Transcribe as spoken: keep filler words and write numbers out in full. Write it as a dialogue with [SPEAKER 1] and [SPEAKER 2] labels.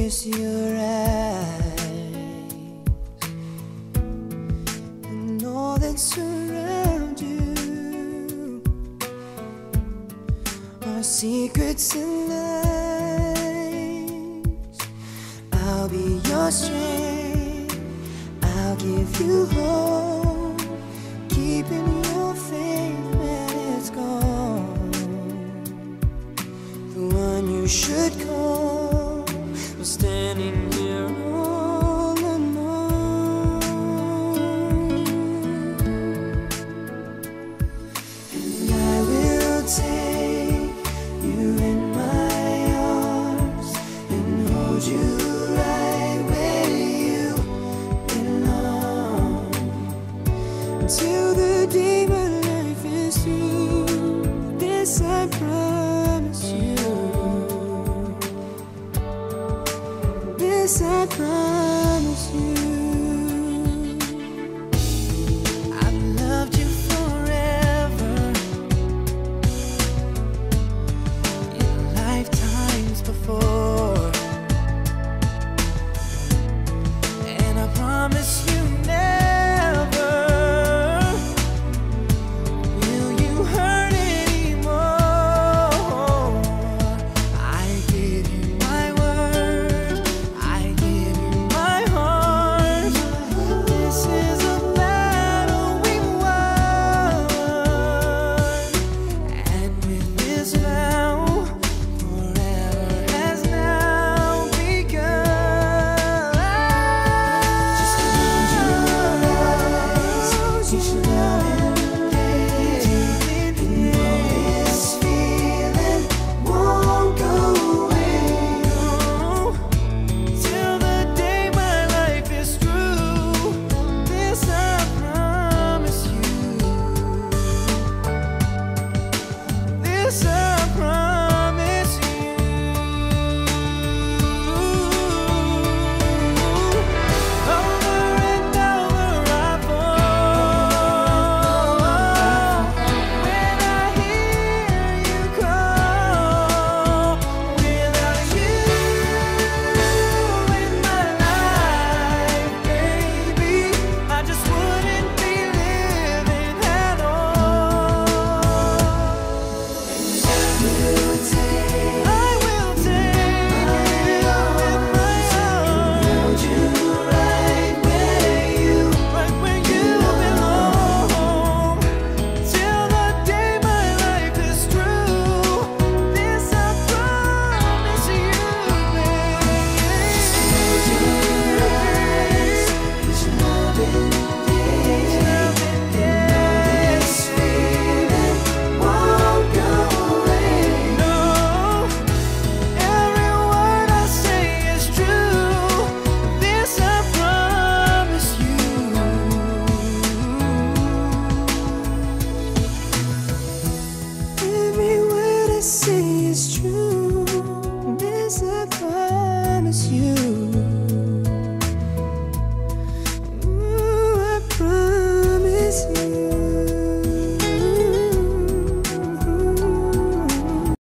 [SPEAKER 1] kiss your eyes and all that surrounds you are secrets and lies. I'll be your strength, I'll give you hope, keeping your faith when it's gone. The one you should call was standing here all alone. And I will take you in my arms and hold you right where you belong, until the day my life is through. This I promise you. This I promise you. I've loved you forever, in lifetimes before, and I promise you never will you hurt anymore. I give you my word, I give you my heart. This is a battle we won, and with this vow, forever has now begun. Just close your eyes, you should love and live, and know this feeling won't go away. Till the day my life is through, this I promise you. This I promise you. Over and over I fall when I hear you call. Without you in my life, baby, I just wouldn't be living at all. And I will